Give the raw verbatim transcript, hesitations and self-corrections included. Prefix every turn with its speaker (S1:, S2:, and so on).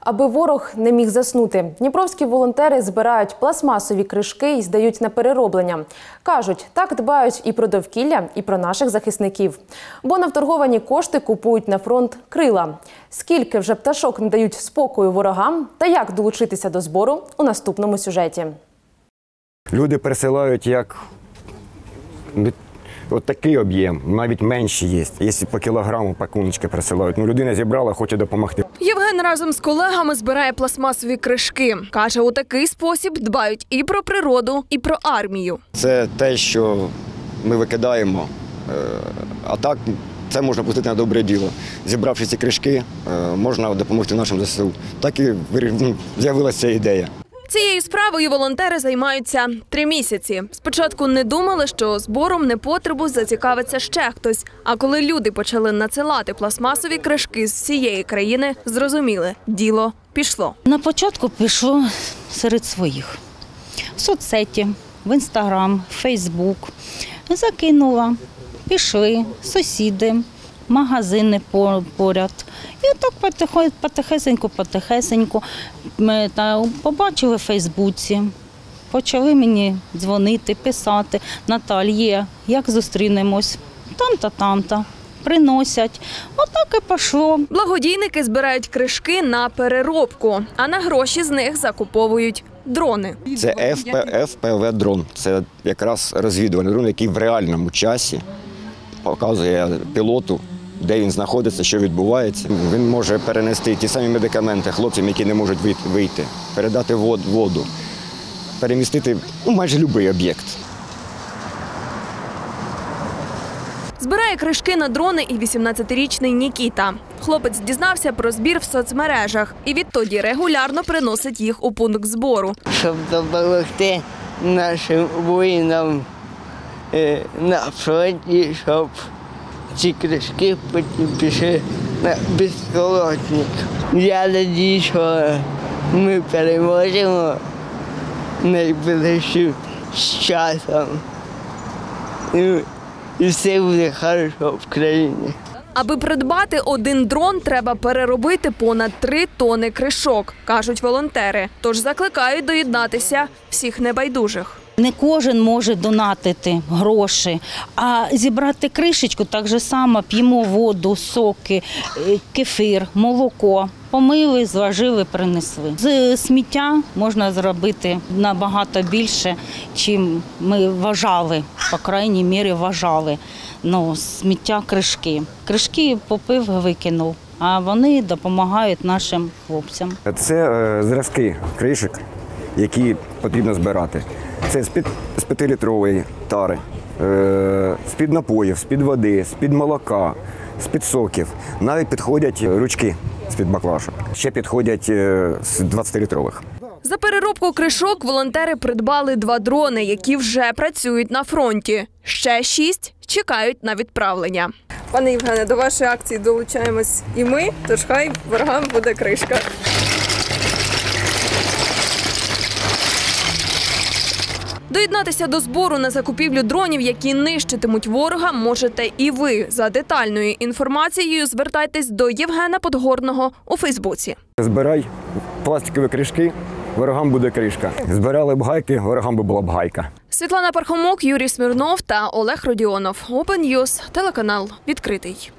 S1: Аби ворог не міг заснути, дніпровські волонтери збирають пластмасові кришки і здають на перероблення. Кажуть, так дбають і про довкілля, і про наших захисників. Бо на вторговані кошти купують на фронт крила. Скільки вже пташок не дають спокою ворогам та як долучитися до збору – у наступному сюжеті.
S2: Люди присилають як от такий об'єм, навіть менші є. Якщо по кілограму пакуночки присилають. Ну, людина зібрала, хоче допомогти.
S3: Євген разом з колегами збирає пластмасові кришки. Каже, у такий спосіб дбають і про природу, і про армію.
S2: Це те, що ми викидаємо, а так це можна пустити на добре діло. Зібравши ці кришки, можна допомогти нашим зе ес у. Так і з'явилася ця ідея.
S3: Цією справою волонтери займаються три місяці. Спочатку не думали, що збором непотребу зацікавиться ще хтось. А коли люди почали надсилати пластмасові кришки з всієї країни, зрозуміли – діло пішло.
S4: На початку пішло серед своїх. В соцсеті, в Інстаграм, в Фейсбук. Закинула, пішли сусіди, магазини поряд. І так потихесеньку-потихесеньку побачили в Фейсбуці, почали мені дзвонити, писати: Наталія, як зустрінемось? Там-то, там-то. Приносять. Отак і пішло.
S3: Благодійники збирають кришки на переробку, а на гроші з них закуповують дрони.
S2: Це еф пі ве-дрон. Це якраз розвідувальний дрон, який в реальному часі показує пілоту, де він знаходиться, що відбувається. Він може перенести ті самі медикаменти хлопцям, які не можуть вийти, передати воду, перемістити ну, майже будь-який об'єкт.
S3: Збирає кришки на дрони і вісімнадцятирічний Нікіта. Хлопець дізнався про збір в соцмережах і відтоді регулярно приносить їх у пункт збору.
S5: Щоб допомогти нашим воїнам на фронті, щоб ці кришки потім пішли на безколотник. Я сподіваюся, що ми переможемо найближчим часом. І все буде добре в країні.
S3: Аби придбати один дрон, треба переробити понад три тони кришок, кажуть волонтери. Тож закликають доєднатися всіх небайдужих.
S4: Не кожен може донатити гроші, а зібрати кришечку так же само, п'ємо воду, соки, кефір, молоко. Помили, зважили, принесли. З сміття можна зробити набагато більше, чим ми вважали, по крайній мірі вважали. Ну, сміття кришки. Кришки попив, викинув, а вони допомагають нашим хлопцям.
S2: Це е, зразки кришок, які потрібно збирати. Це з п'ятилітрової тари, е, з-під напоїв, з-під води, з-під молока, з-під соків. Навіть підходять ручки з-під баклажок. Ще підходять е, з двадцятилітрових.
S3: За переробку кришок волонтери придбали два дрони, які вже працюють на фронті. Ще шість чекають на відправлення. Пане Євгене, до вашої акції долучаємось і ми, тож хай ворогам буде кришка. Доєднатися до збору на закупівлю дронів, які нищитимуть ворога, можете і ви. За детальною інформацією звертайтесь до Євгена Подгорного у Фейсбуці.
S2: Збирай пластикові кришки, ворогам буде кришка. Збирали б гайки, ворогам би була б гайка.
S3: Світлана Пархомок, Юрій Смірнов та Олег Родіонов. Open News, телеканал «Відкритий».